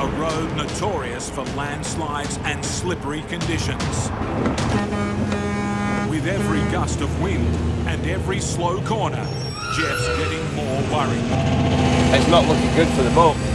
a road notorious for landslides and slippery conditions. With every gust of wind and every slow corner, Jeff's getting more worried. It's not looking good for the boat.